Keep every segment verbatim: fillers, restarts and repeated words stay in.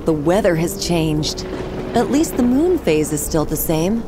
the weather has changed. At least the moon phase is still the same.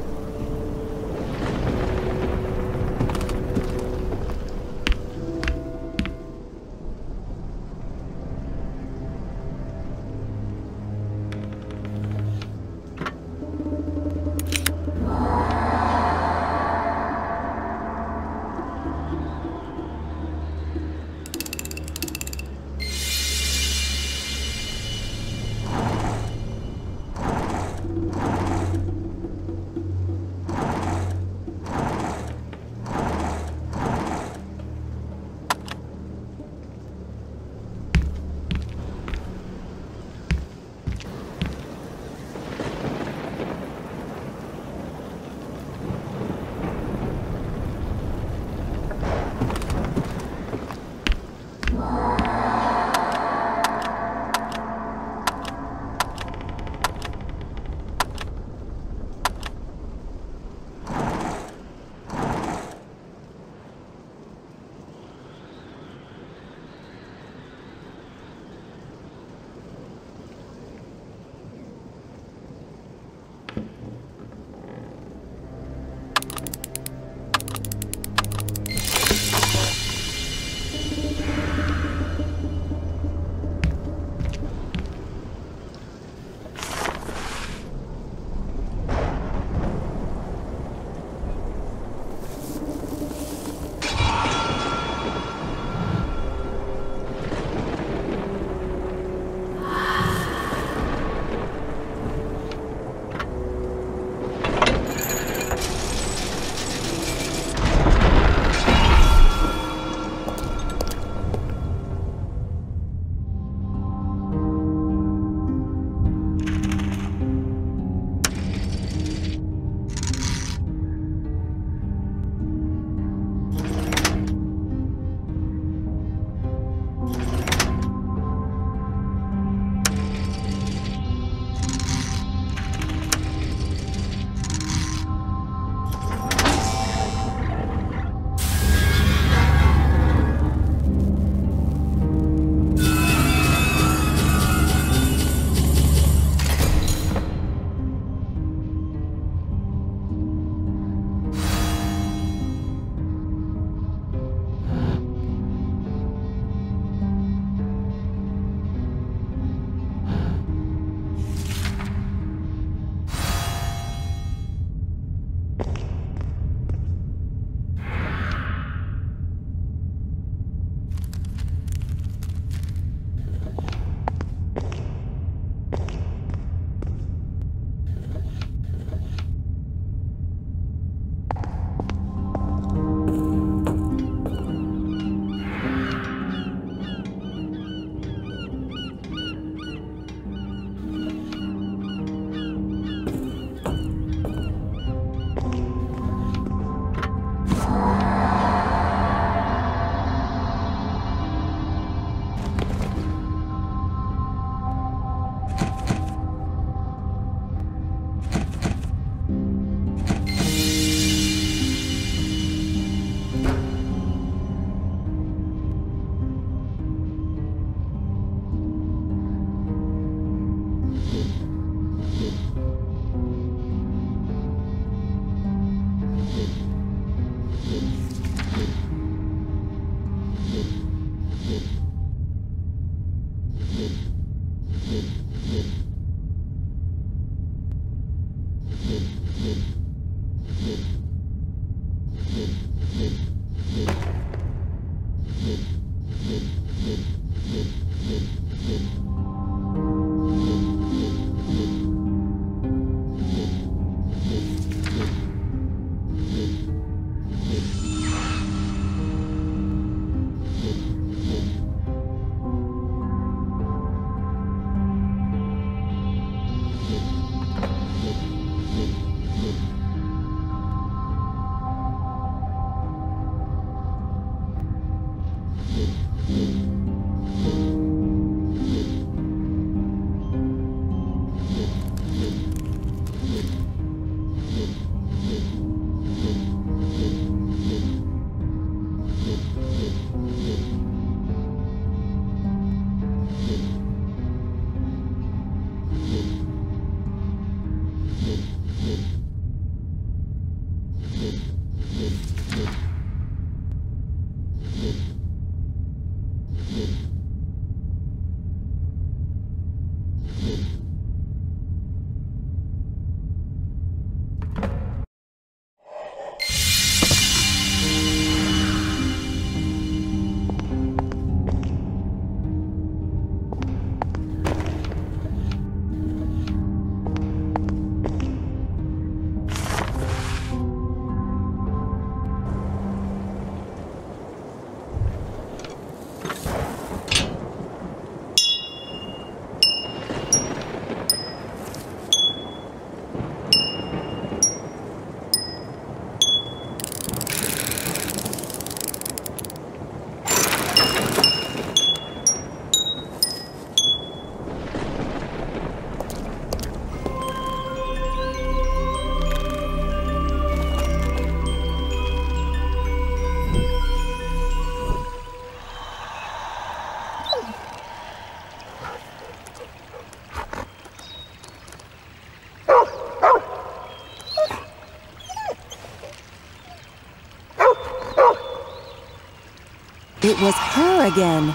It was her again.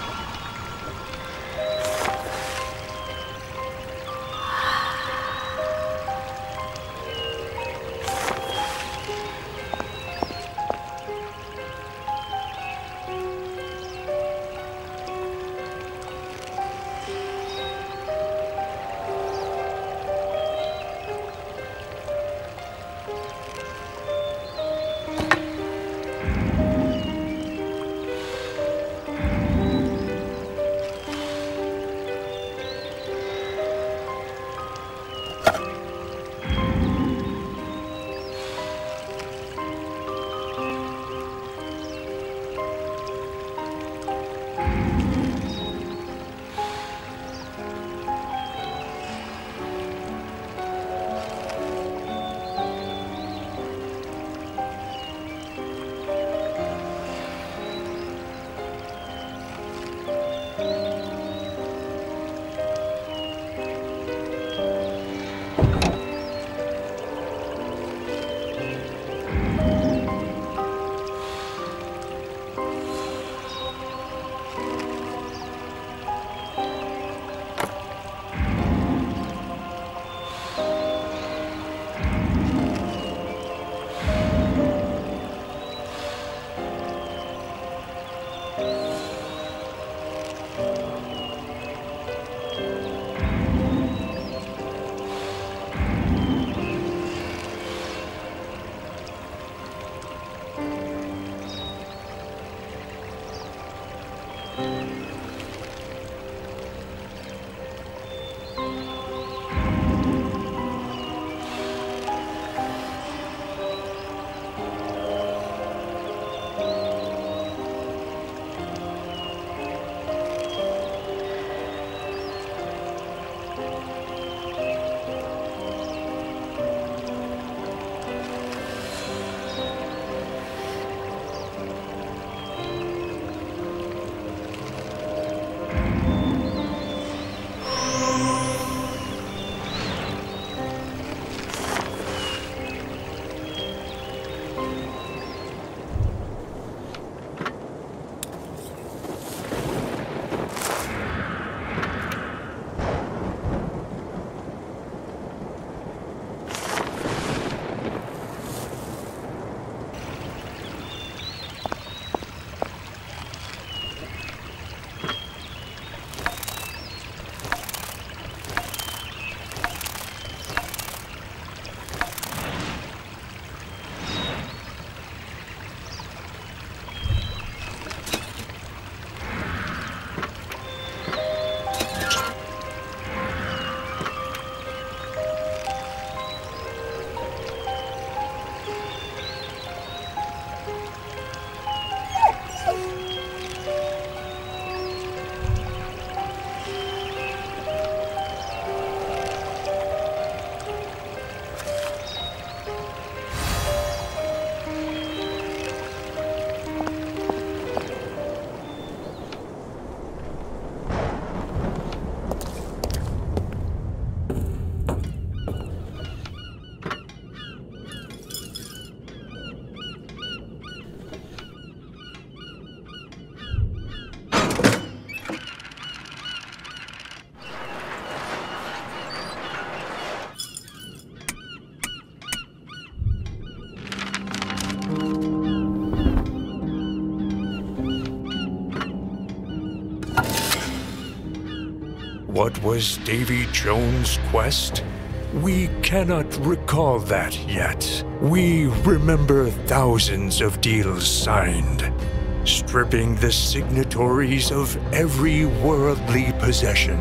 What was Davy Jones' quest? We cannot recall that yet. We remember thousands of deals signed, stripping the signatories of every worldly possession.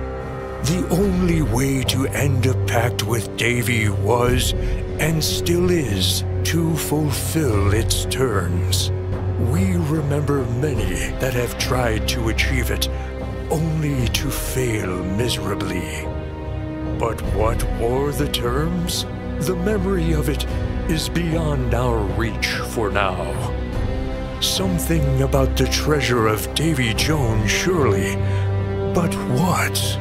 The only way to end a pact with Davy was, and still is, to fulfill its terms. We remember many that have tried to achieve it, only to fail miserably. But what were the terms? The memory of it is beyond our reach for now. Something about the treasure of Davy Jones, surely. But what?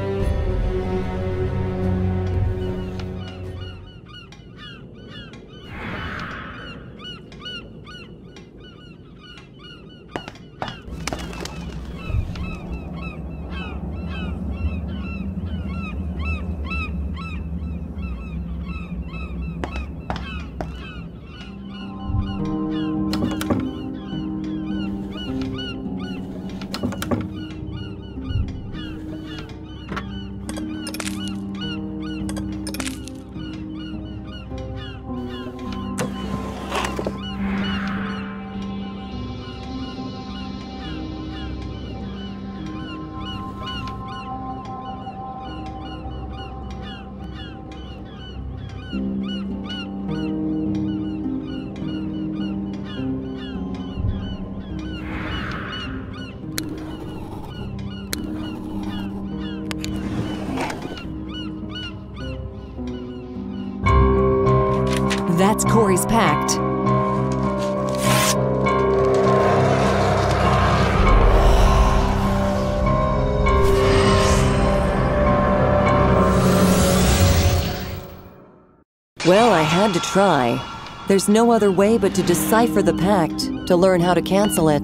Corey's pact. Well, I had to try. There's no other way but to decipher the pact to learn how to cancel it.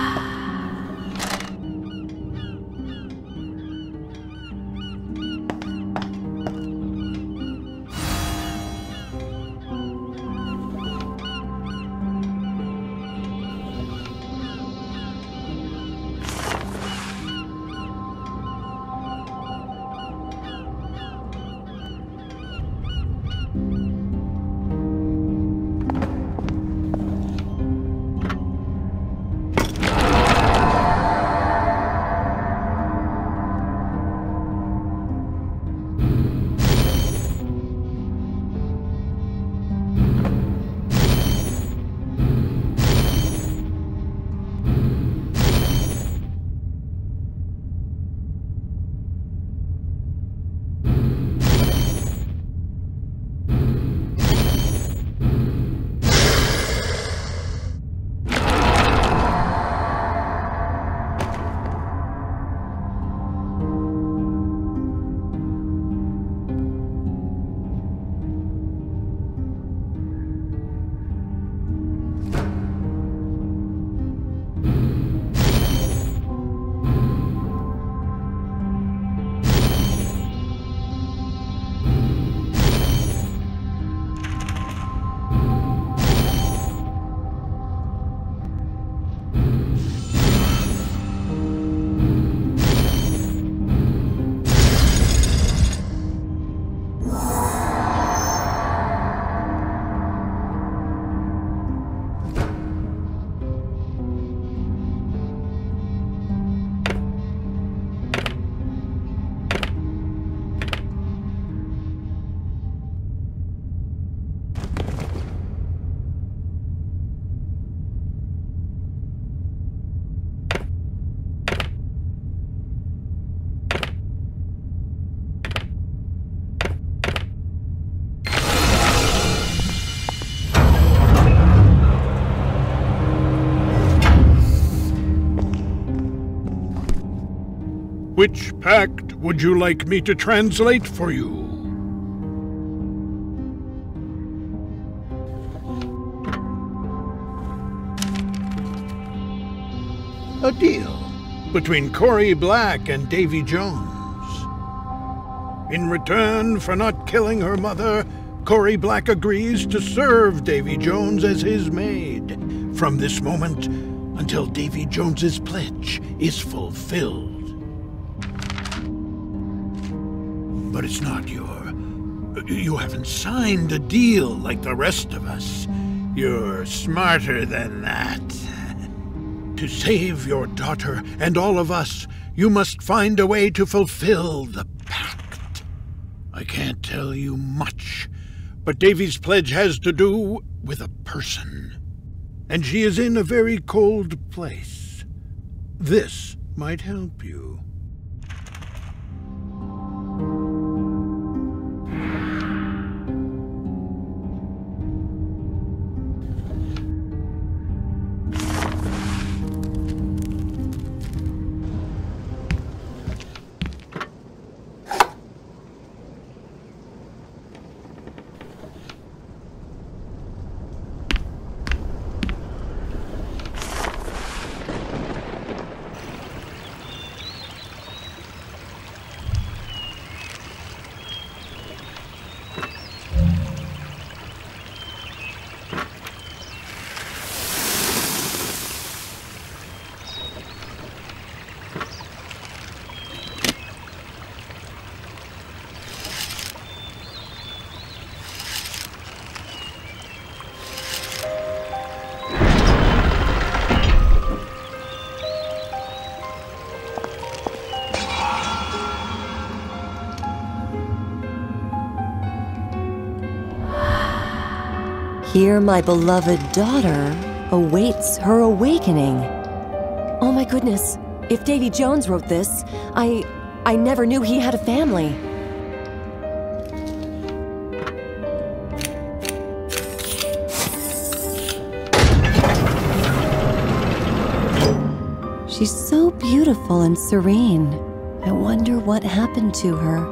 Which pact would you like me to translate for you? A deal between Corey Black and Davy Jones. In return for not killing her mother, Corey Black agrees to serve Davy Jones as his maid from this moment until Davy Jones's pledge is fulfilled. But it's not your... You haven't signed a deal like the rest of us. You're smarter than that. To save your daughter and all of us, you must find a way to fulfill the pact. I can't tell you much, but Davy's pledge has to do with a person. And she is in a very cold place. This might help you. Here my beloved daughter awaits her awakening. Oh my goodness, if Davy Jones wrote this, I... I never knew he had a family. She's so beautiful and serene. I wonder what happened to her.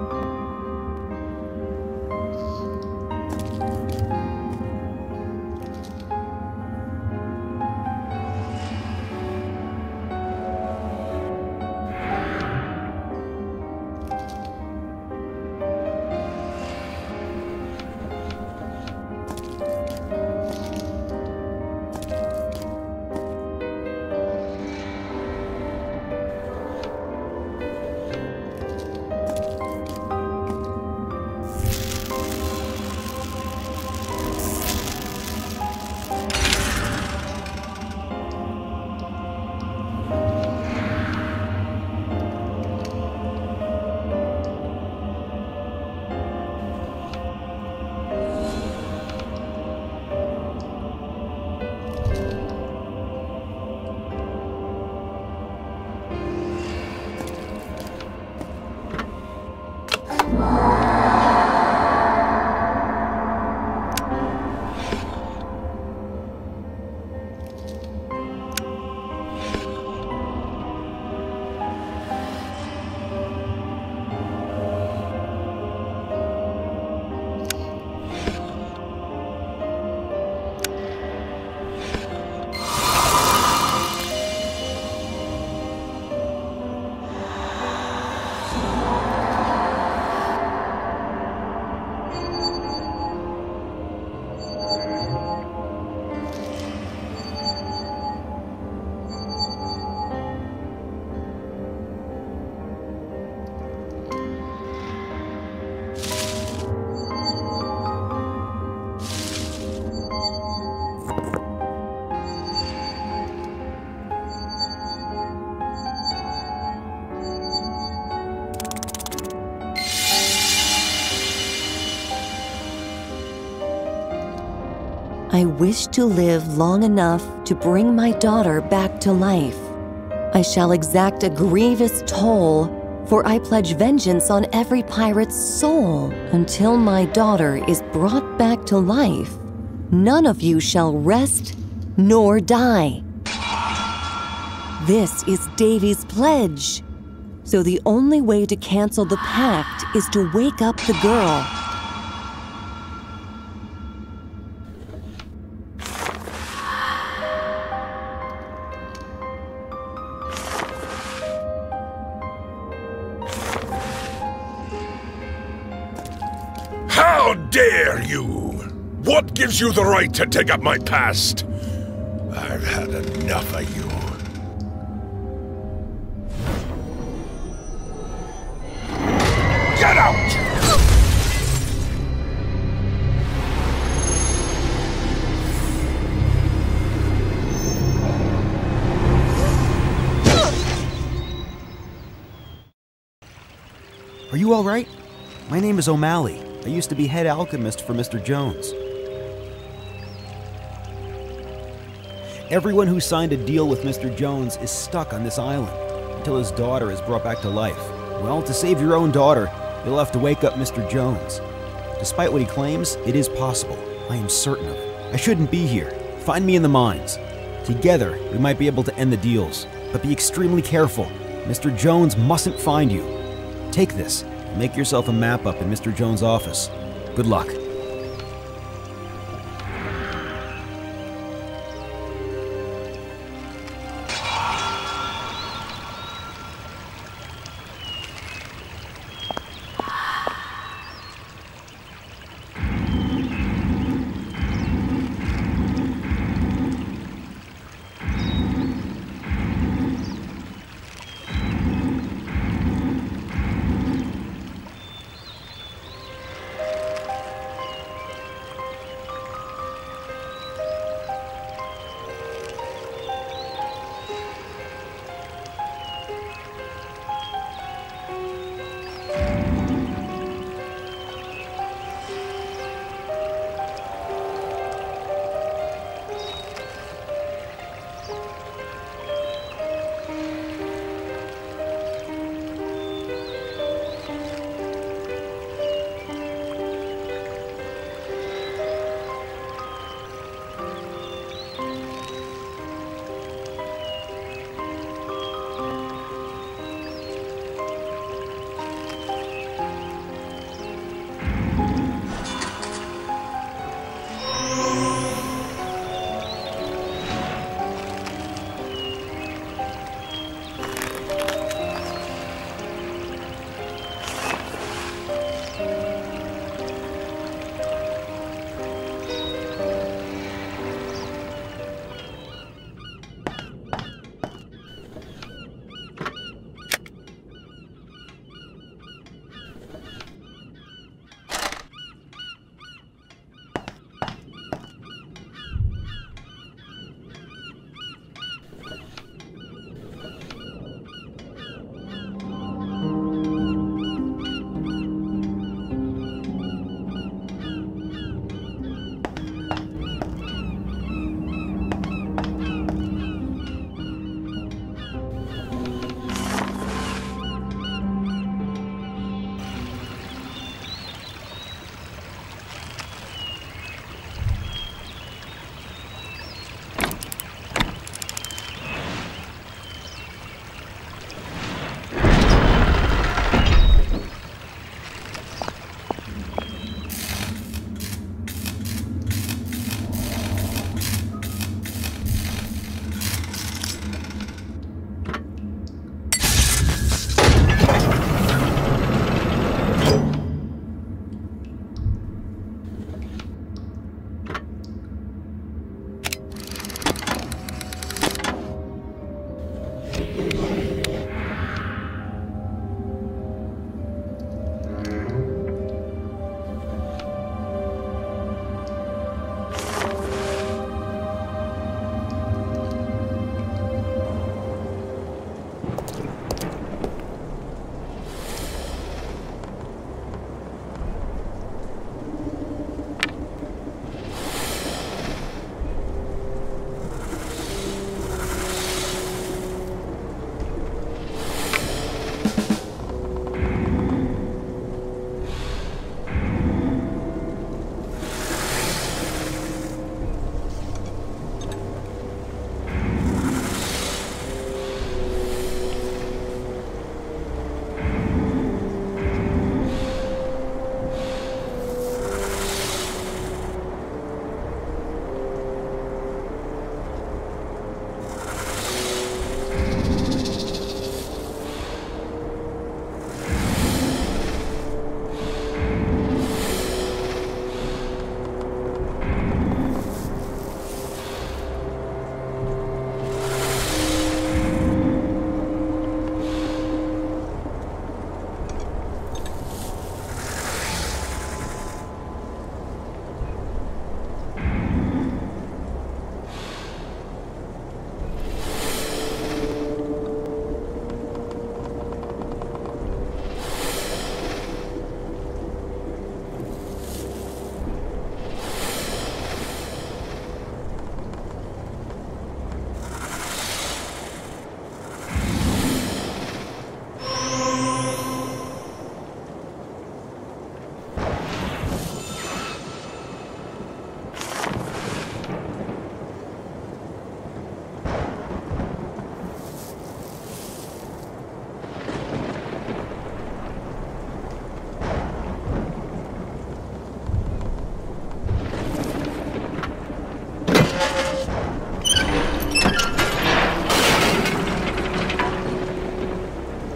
I wish to live long enough to bring my daughter back to life. I shall exact a grievous toll, for I pledge vengeance on every pirate's soul. Until my daughter is brought back to life, none of you shall rest nor die. This is Davy's pledge. So the only way to cancel the pact is to wake up the girl. How dare you? What gives you the right to dig up my past? I've had enough of you. Get out! Are you all right? My name is O'Malley. I used to be head alchemist for Mister Jones. Everyone who signed a deal with Mister Jones is stuck on this island until his daughter is brought back to life. Well, to save your own daughter, you'll have to wake up Mister Jones. Despite what he claims, it is possible. I am certain of it. I shouldn't be here. Find me in the mines. Together, we might be able to end the deals. But be extremely careful. Mister Jones mustn't find you. Take this. Make yourself a map up in Mister Jones' office. Good luck.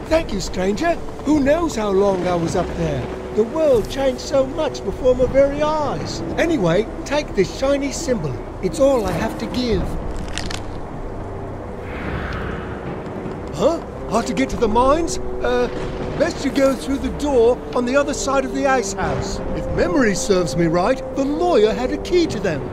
Thank you, stranger. Who knows how long I was up there? The world changed so much before my very eyes. Anyway, take this shiny symbol. It's all I have to give. Huh? How to get to the mines? Uh, best you go through the door on the other side of the ice house. If memory serves me right, the lawyer had a key to them.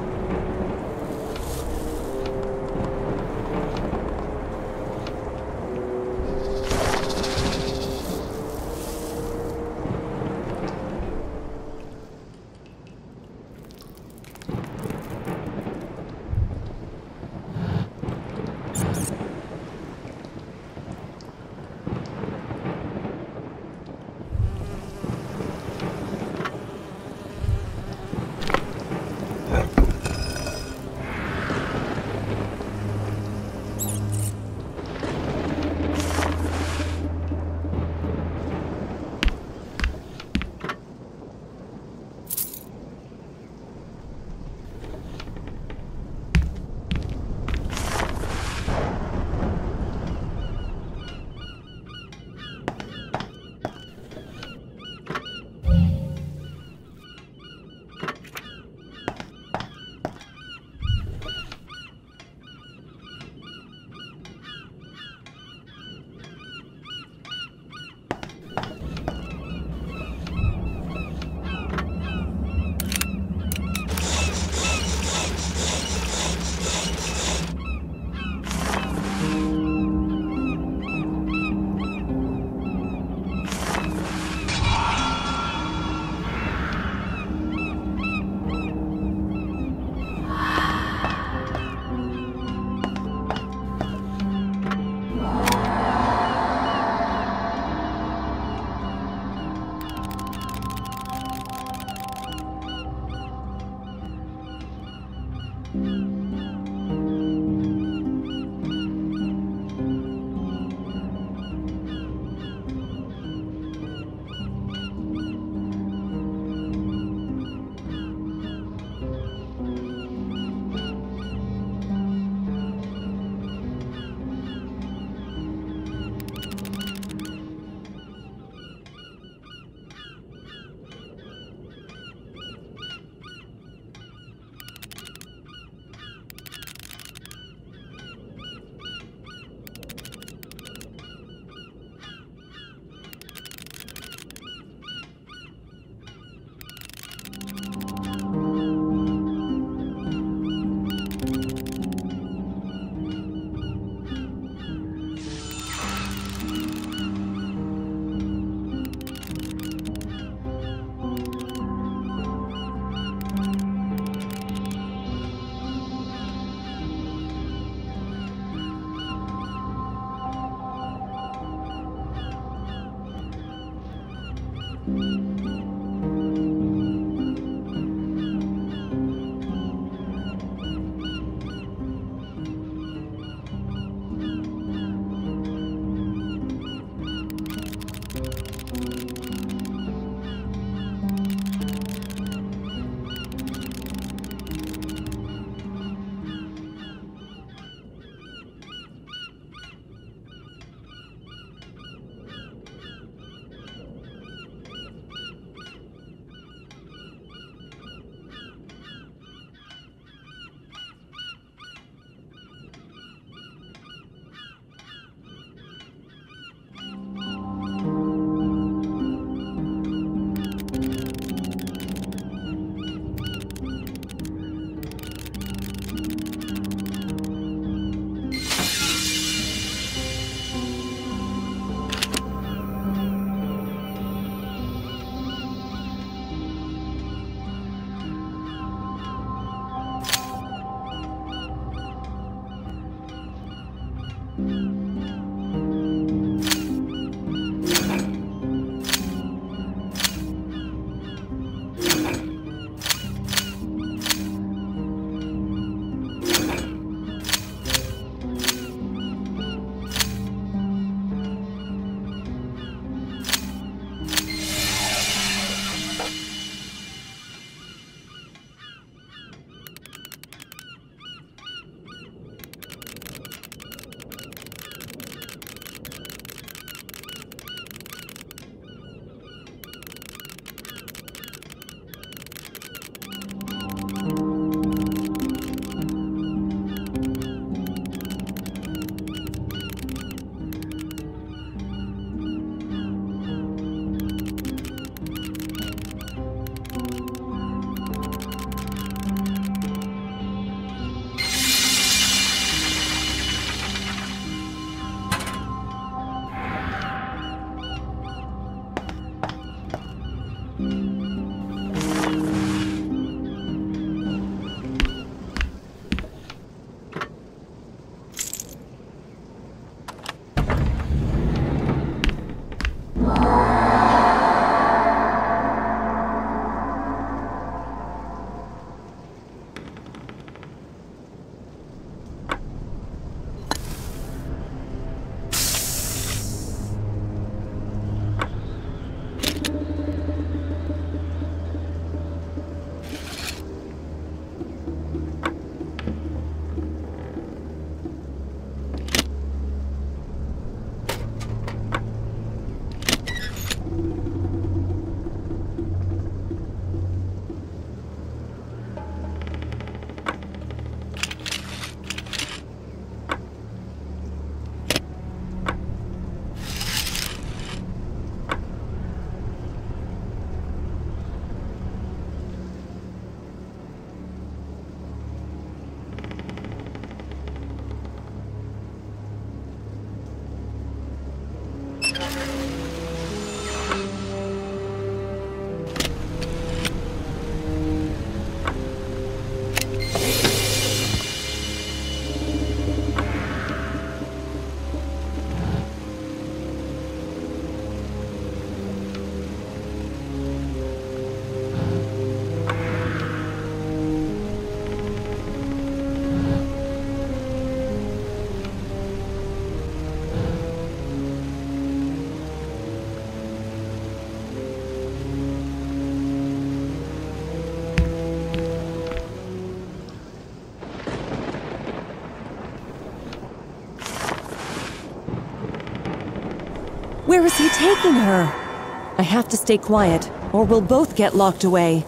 Where is he taking her? I have to stay quiet, or we'll both get locked away.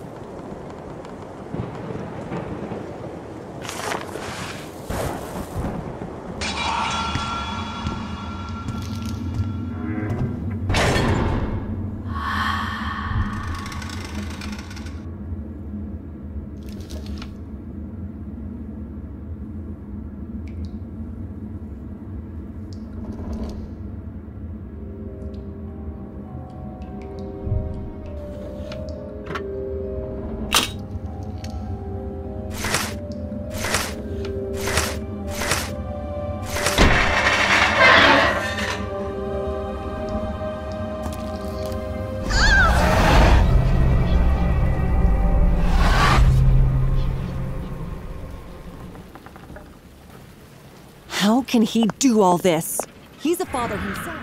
How can he do all this? He's a father himself.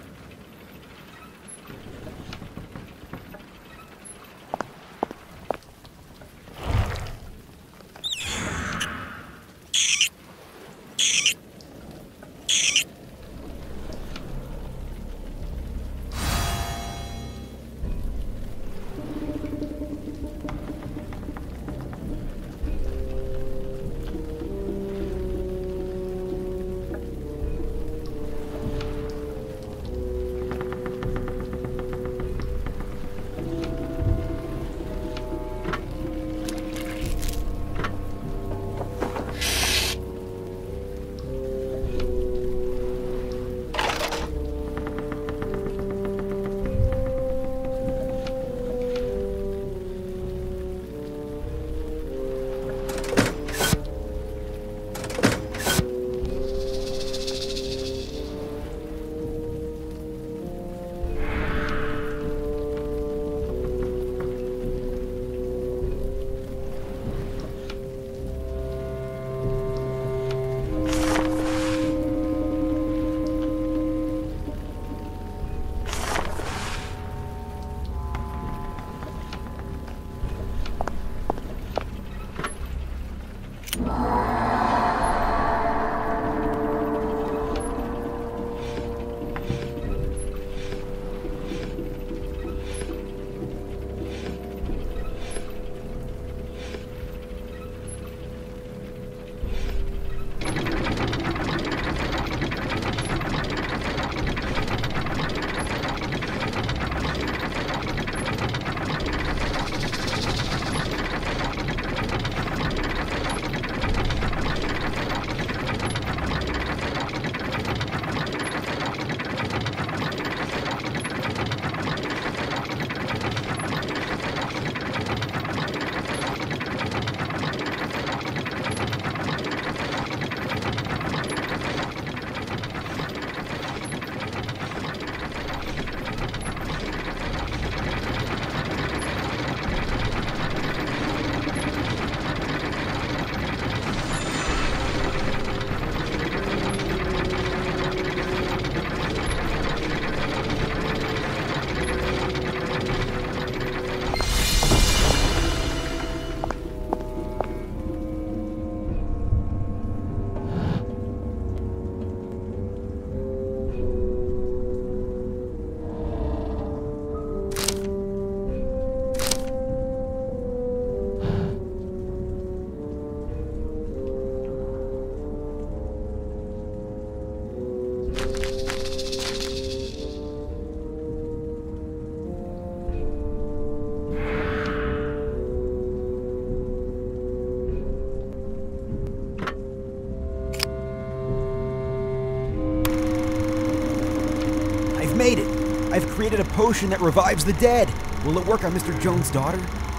Made it! I've created a potion that revives the dead! Will it work on Mister Jones' daughter?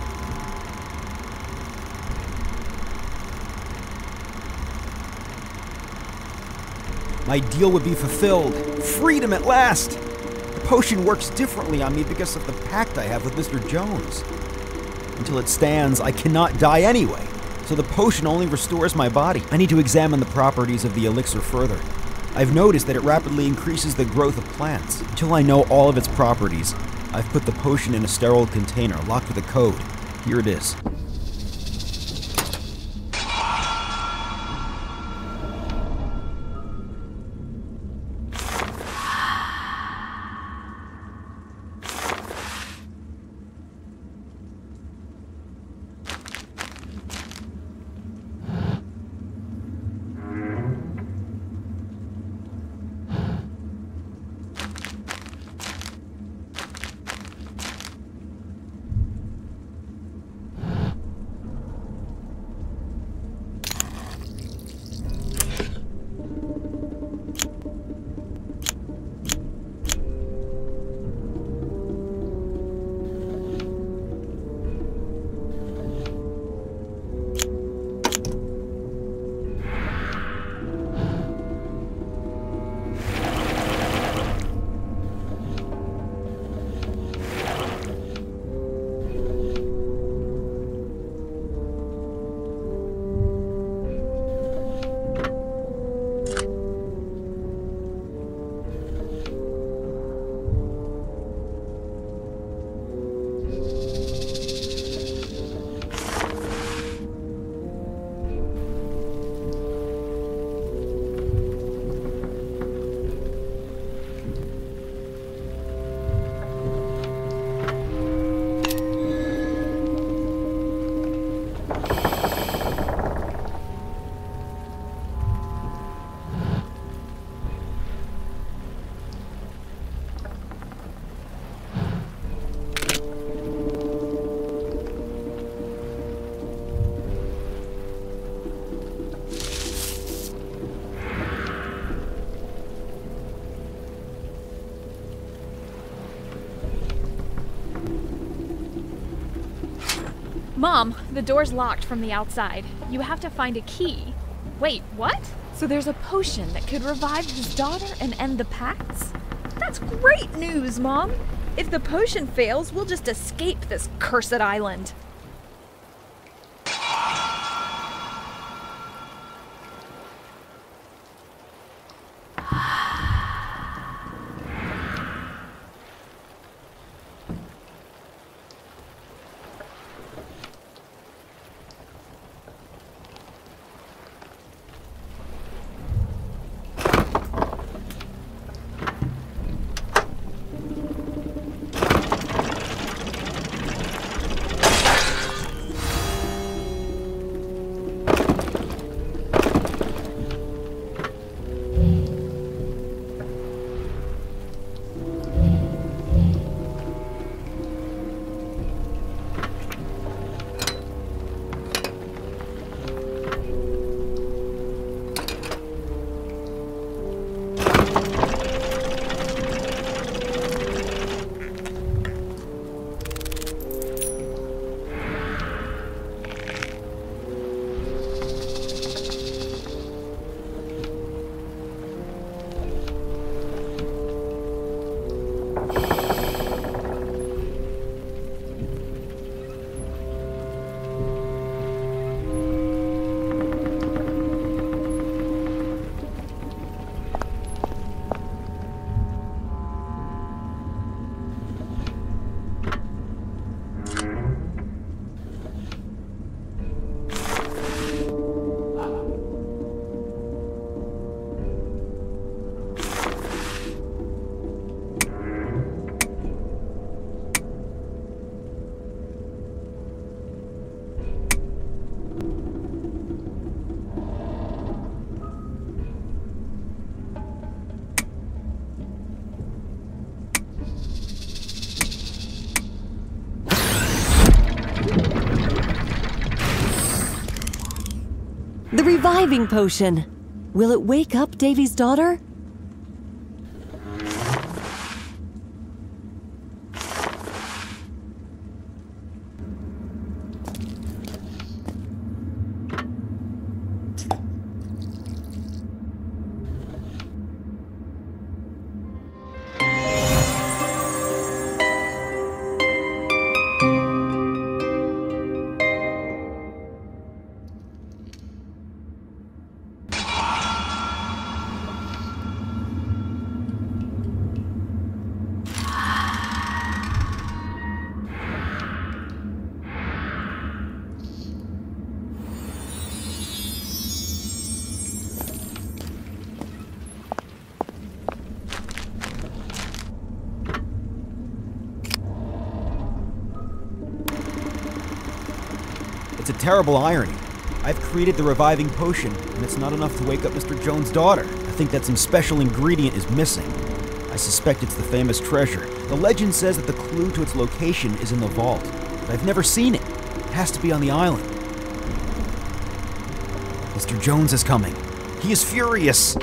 My deal would be fulfilled. Freedom at last! The potion works differently on me because of the pact I have with Mister Jones. Until it stands, I cannot die anyway, so the potion only restores my body. I need to examine the properties of the elixir further. I've noticed that it rapidly increases the growth of plants. Until I know all of its properties, I've put the potion in a sterile container locked with a code. Here it is. Mom, the door's locked from the outside. You have to find a key. Wait, what? So there's a potion that could revive his daughter and end the pacts? That's great news, Mom! If the potion fails, we'll just escape this cursed island. The reviving potion. Will it wake up Davy's daughter? It's a terrible irony. I've created the reviving potion, and it's not enough to wake up Mister Jones' daughter. I think that some special ingredient is missing. I suspect it's the famous treasure. The legend says that the clue to its location is in the vault, but I've never seen it. It has to be on the island. Mister Jones is coming. He is furious.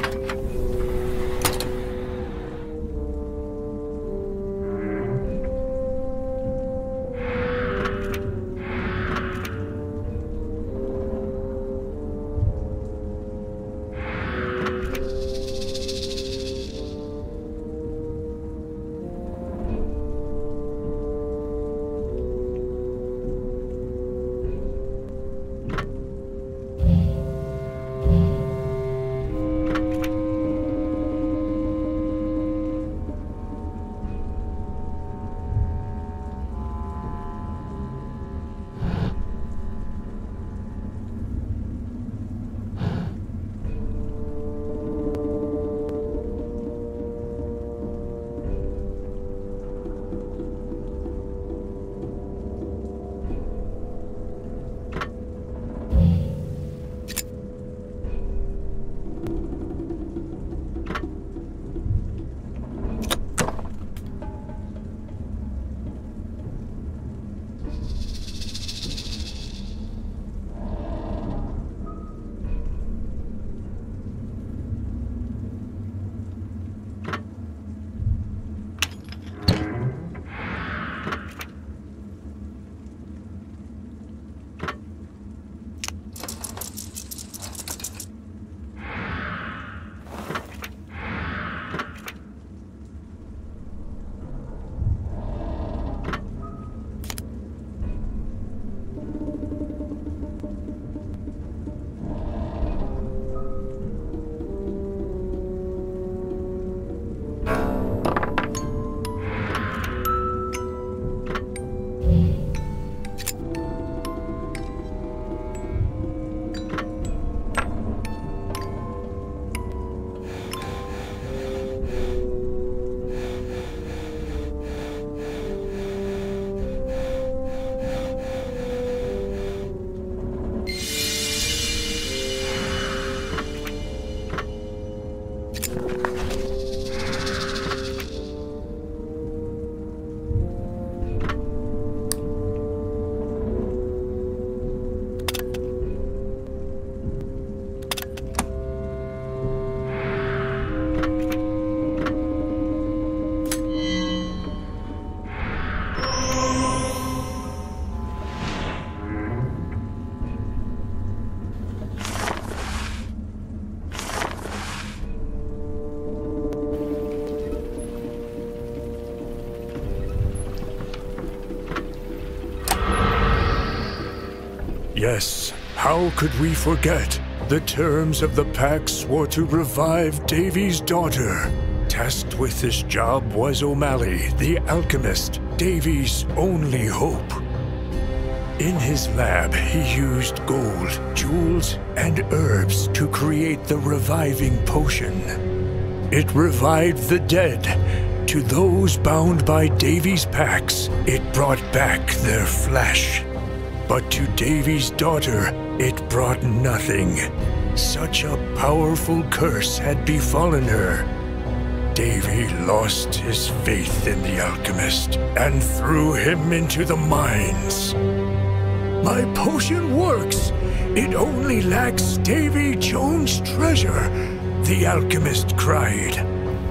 Yes, how could we forget? The terms of the pact swore to revive Davy's daughter. Tasked with this job was O'Malley, the alchemist, Davy's only hope. In his lab, he used gold, jewels, and herbs to create the reviving potion. It revived the dead. To those bound by Davy's pacts, it brought back their flesh. But to Davy's daughter, it brought nothing. Such a powerful curse had befallen her. Davy lost his faith in the alchemist and threw him into the mines. My potion works. It only lacks Davy Jones' treasure, the alchemist cried.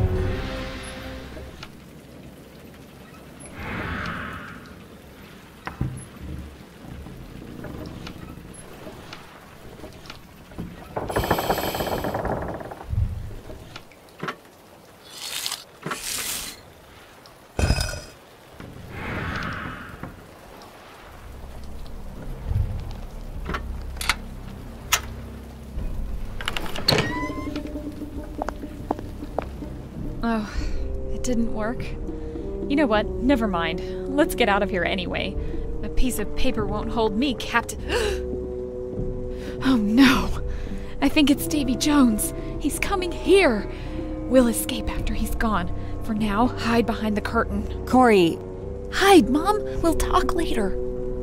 Oh, it didn't work. You know what? Never mind. Let's get out of here anyway. A piece of paper won't hold me, Captain. Oh no! I think it's Davy Jones. He's coming here. We'll escape after he's gone. For now, hide behind the curtain. Corey. Hide, Mom. We'll talk later.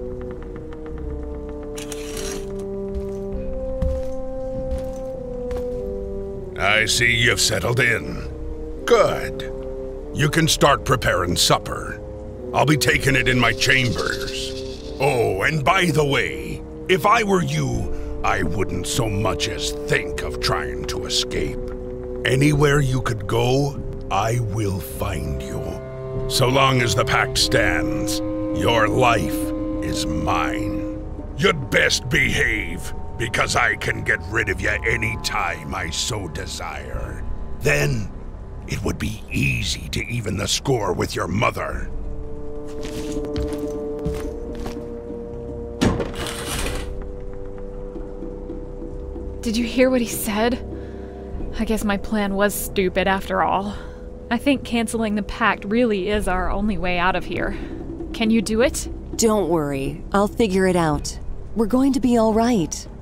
I see you've settled in. Good. You can start preparing supper. I'll be taking it in my chambers. Oh, and by the way, if I were you, I wouldn't so much as think of trying to escape. Anywhere you could go, I will find you. So long as the pact stands, your life is mine. You'd best behave, because I can get rid of you any time I so desire. Then, it would be easy to even the score with your mother. Did you hear what he said? I guess my plan was stupid after all. I think canceling the pact really is our only way out of here. Can you do it? Don't worry. I'll figure it out. We're going to be all right.